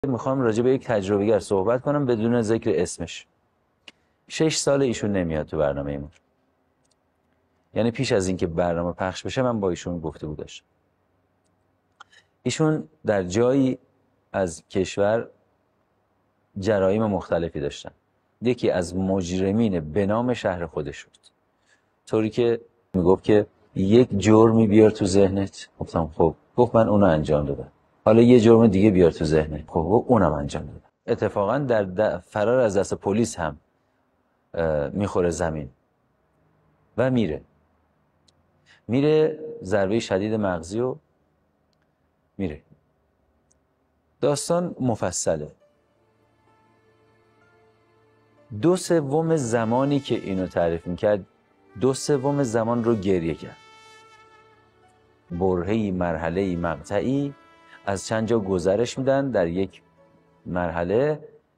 میخوام راجع به یک تجربه‌گر صحبت کنم بدون ذکر اسمش. 6 سال ایشون نمیاد تو برنامه ایمون. یعنی پیش از اینکه برنامه پخش بشه من با ایشون گفتگو داشتم. ایشون در جایی از کشور جرایم مختلفی داشتن. یکی از مجرمین به نام شهر خودش بود. طوری که میگفت که یک جرمی بیار تو ذهنت. گفتم خب. گفت من اونو انجام دادم. حالا یه جرم دیگه بیار تو ذهنت. خب اونم انجام دادم. اتفاقا در فرار از دست پلیس هم میخوره زمین و میره ضربه شدید مغزی و میره. داستان مفصله. 2/3 زمانی که اینو تعریف میکرد 2/3 زمان رو گریه کرد. برهه‌ای، مرحله‌ای، مقطعی از چند جا گزارش میدن. در یک مرحله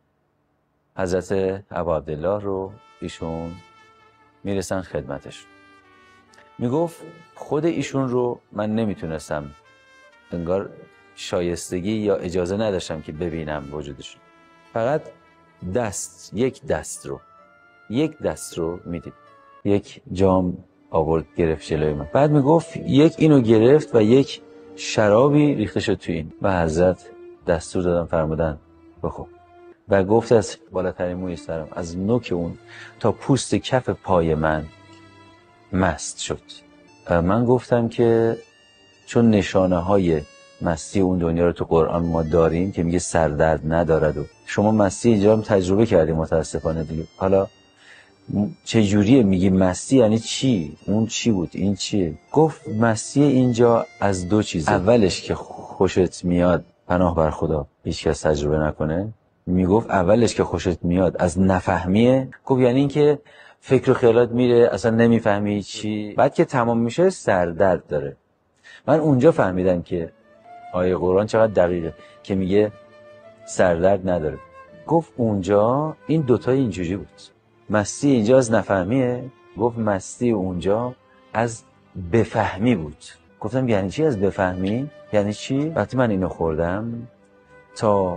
حضرت ابوعبدالله رو ایشون میرسن خدمتش. میگفت خود ایشون رو من نمیتونستم، انگار شایستگی یا اجازه نداشتم که ببینم وجودشون. فقط یک دست رو میدید. یک جام آورد گرفت جلوی من. بعد میگفت یک اینو گرفت و یک شرابی ریخته شد تو این و حضرت دستور دادن فرمودن بخور. و گفت از بالاترین موی سرم از نوک اون تا پوست کف پای من مست شد. من گفتم که چون نشانه های مستی اون دنیا رو تو قرآن ما داریم که میگه سردرد ندارد و شما مستی اینجا هم تجربه کردیم متاسفانه دیگه. حالا چجوریه میگی مستی یعنی چی؟ اون چی بود؟ این چیه؟ گفت مستی اینجا از دو چیزه. اولش که خوشت میاد، پناه بر خدا هیچ کس تجربه نکنه. میگفت اولش که خوشت میاد از نفهمیه. گفت یعنی این که فکر و خیالات میره اصلا نمیفهمی چی. بعد که تمام میشه سردرد داره. من اونجا فهمیدم که آیه قرآن چقدر دقیقه که میگه سردرد نداره. گفت اونجا این دوتای اینجوری بود. مستی اینجا از نفهمیه. گفت مستی اونجا از بفهمی بود. گفتم یعنی چی از بفهمی؟ یعنی چی؟ وقتی من اینو خوردم تا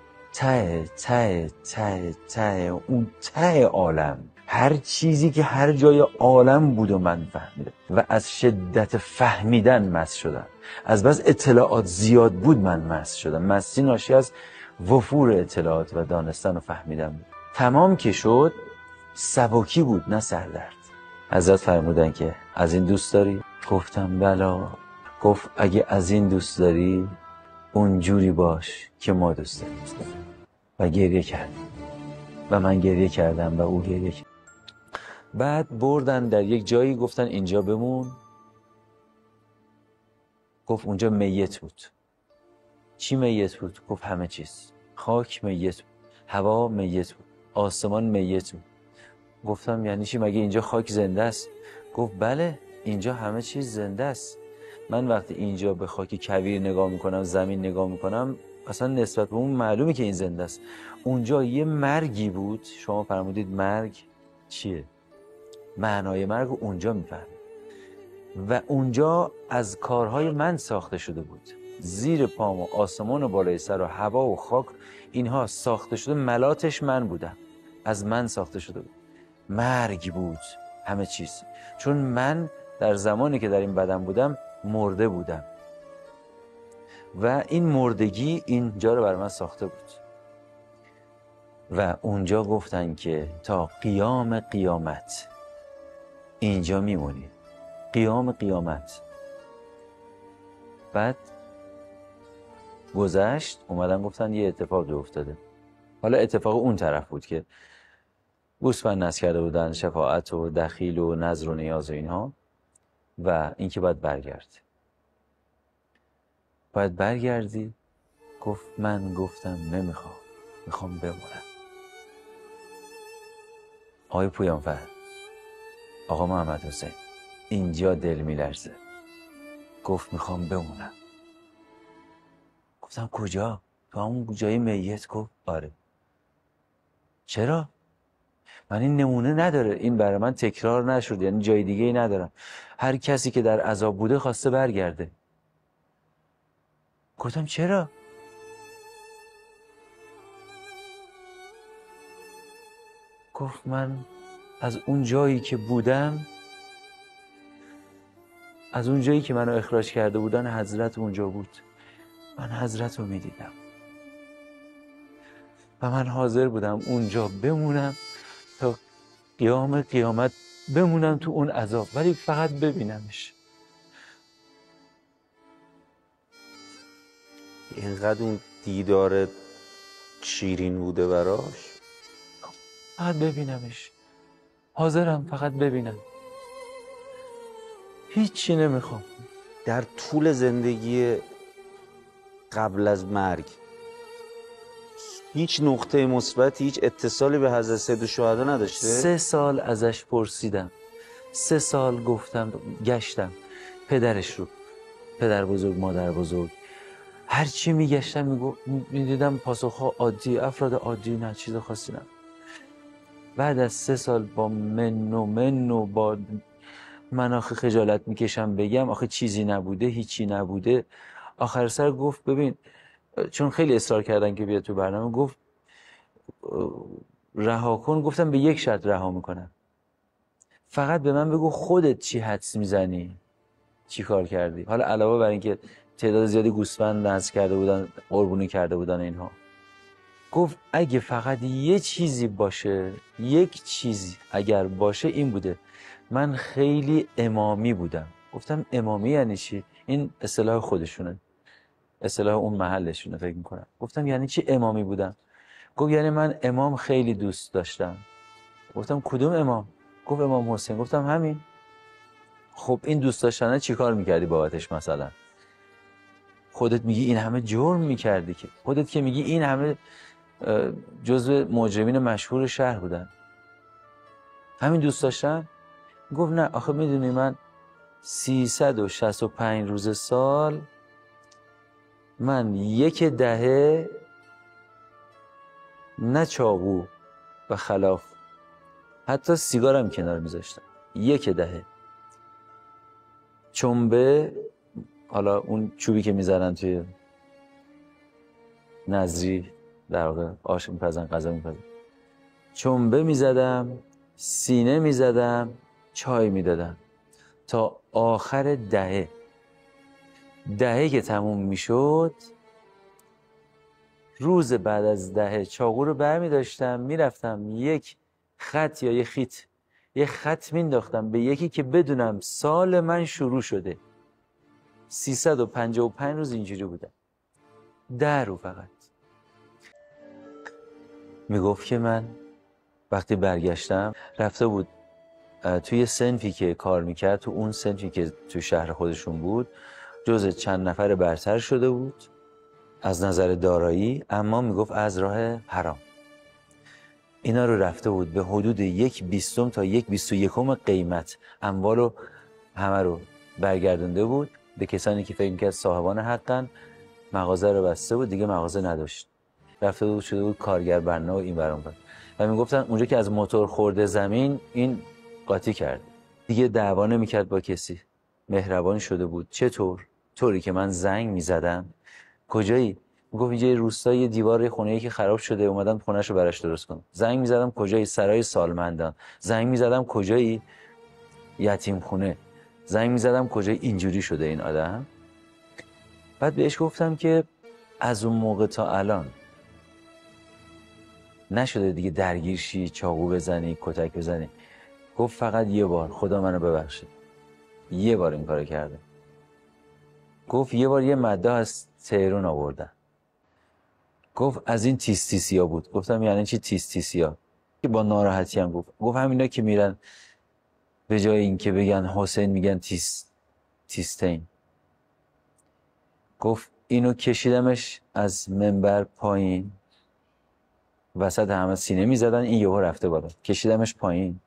ته اون ته عالم، هر چیزی که هر جای عالم بود و من فهمیدم و از شدت فهمیدن مست شدم. از بس اطلاعات زیاد بود من مست شدم. مستی ناشی از وفور اطلاعات و دانستن و فهمیدن بود. تمام که شد سبکی بود نه سردرد. حضرت فرمودن که از این دوست داری؟ گفتم بلا. گفت اگه از این دوست داری اونجوری باش که ما دوست داریم. و گریه کرد و من گریه کردم و او گریه کرد. بعد بردن در یک جایی گفتن اینجا بمون. گفت اونجا میت بود. چی میت بود؟ گفت همه چیز. خاک میت بود، هوا میت بود، آسمان میت بود. گفتم یعنی چی؟ مگه اینجا خاک زنده است؟ گفت بله اینجا همه چیز زنده است. من وقتی اینجا به خاک کویر نگاه میکنم، زمین نگاه میکنم، اصلا نسبت به اون معلومه که این زنده است. اونجا یه مرگی بود. شما فرمودید مرگ چیه؟ معنای مرگ اونجا میفهمید. و اونجا از کارهای من ساخته شده بود. زیر پام و آسمان و بالای سر و هوا و خاک اینها ساخته شده، ملاتش من بودم، از من ساخته شده بود. مرگ بود همه چیز. چون من در زمانی که در این بدن بودم مرده بودم و این مردگی اینجا رو بر من ساخته بود. و اونجا گفتن که تا قیام قیامت اینجا میمونی. قیام قیامت. بعد گذشت، اومدن گفتن یه اتفاقی افتاده. حالا اتفاق اون طرف بود که گوسفند نذر کرده بودن، شفاعت و دخیل و نذر و نیاز و اینها، و اینکه باید برگردی. گفت من گفتم نمیخوام، میخوام بمونم. آقای پویانفر، آقا محمد حسین، اینجا دل میلرزه. گفت میخوام بمونم. گفتم کجا؟ تو همون جای میت؟ گفت آره. چرا؟ من این نمونه نداره، این برای من تکرار نشد، یعنی جای دیگه ای ندارم. هر کسی که در عذاب بوده خواسته برگرده. گفتم چرا؟ گفت من از اون جایی که بودم، از اون جایی که منو اخراج کرده بودن حضرت اونجا بود، من حضرت رو میدیدم و من حاضر بودم اونجا بمونم تا قیام قیامت، بمونم تو اون عذاب، ولی فقط ببینمش. اینقدر اون دیدار شیرین بوده براش. فقط ببینمش، حاضرم فقط ببینم، هیچی نمیخوام. در طول زندگی قبل از مرگ هیچ نقطه مثبتی، هیچ اتصالی به حضرت سید الشهدا نداشته؟ 3 سال ازش پرسیدم، 3 سال گفتم، گشتم پدرش رو، پدر بزرگ، مادر بزرگ، هر چی میگشتم میدیدم پاسخها عادی، افراد عادی، نه چیز خاصی نه. بعد از 3 سال با من و با من آخه خجالت میکشم بگم، آخه چیزی نبوده، هیچی نبوده. آخر سر گفت ببین، چون خیلی اصرار کردن که بیاد تو برنامه، گفت رها کن. گفتم به یک شرط رها میکنم، فقط به من بگو خودت چی حدس میزنی، چی کار کردی. حالا علاوه بر اینکه تعداد زیادی گوسفند نذر کرده بودن، قربونی کرده بودن اینها، گفت اگه فقط یه چیزی باشه، یک چیزی اگر باشه این بوده، من خیلی امامی بودم. گفتم امامی یعنی چی؟ این اصطلاح خودشونه، اصطلاح اون محلشونه فکر میکنم. گفتم یعنی چی امامی بودم؟ گفت یعنی من امام خیلی دوست داشتم. گفتم کدوم امام؟ گفت امام حسین. گفتم همین. خب این دوست داشتنه چی کار میکردی بابتش؟ مثلا خودت میگی این همه جرم میکردی، که خودت که میگی این همه جزو مجرمین مشهور شهر بودن، همین دوست داشتن؟ گفت نه آخه میدونی من 365 روز سال، من 1 دهه نه چاقو و خلاف، حتی سیگارم کنار میذاشتم، 1 دهه چنبه، حالا اون چوبی که میذارن توی نظری، در واقع آش میپزن، غذا میپزن، چنبه میزدم، سینه میزدم، چای میدادم تا آخر دهه که تموم میشد، روز بعد از دهه چاقو رو برمی داشتم، میرفتم یک خط یا یه خط مینداختم به یکی که بدونم سال من شروع شده. 355 روز اینجوری بودم، 10 رو فقط. میگفت که من وقتی برگشتم، رفته بود توی صنفی که کار میکرد، تو اون صنفی که تو شهر خودشون بود، جز چند نفر برتر شده بود از نظر دارایی، اما میگفت از راه حرام. اینا رو رفته بود به حدود 1/20 تا 1/21 قیمت اموال رو همه رو برگردونده بود به کسانی که فکر میکرد صاحبان حقن. مغازه رو بسته بود، دیگه مغازه نداشت، رفته بود شده بود کارگر بنا و این برام بود. و میگفتن اونجا که از موتور خورده زمین، این قاطی کرد، دیگه دعوا نمیکرد با کسی، مهربان شده بود. چطور؟ طوری که من زنگ میزدم، کجایی؟ میگفت اینجا روستای دیوار خونه‌ای که خراب شده، اومدم خونه‌شو براش درست کنم. زنگ میزدم کجایی؟ سرای سالمندان. زنگ میزدم کجایی؟ یتیم خونه. زنگ میزدم کجایی؟ اینجوری شده این آدم. بعد بهش گفتم که از اون موقع تا الان نشده دیگه درگیر شی، چاقو بزنی، کتک بزنی؟ گفت فقط یه بار، خدا منو ببخشه، یه بار این کارو کرده. گفت یه بار یه مده از تهران آوردن. گفت از این تیستیسیا بود. گفتم یعنی چی تیستیسیا؟ که با ناراحتی هم گفت همینا که میرن به جای این که بگن حسین میگن تیستین. گفت اینو کشیدمش از منبر پایین، وسط همه سینه میزدن، این یهو رفته بالا، کشیدمش پایین،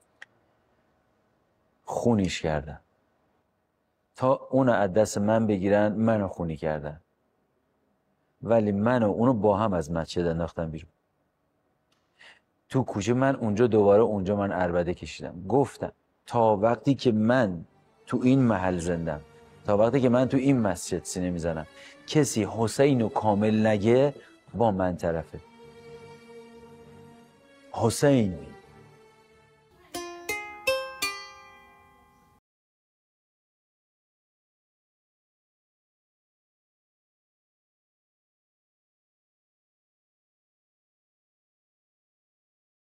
خونیش کردن تا اون از دست من بگیرن، منو خونی کردن، ولی من و اونو با هم از مسجد انداختن بیرون تو کوچه. من اونجا دوباره اونجا من عربده کشیدم. گفتم تا وقتی که من تو این محل زندم، تا وقتی که من تو این مسجد سینه میزنم، کسی حسینو کامل نگه با من طرفه. حسین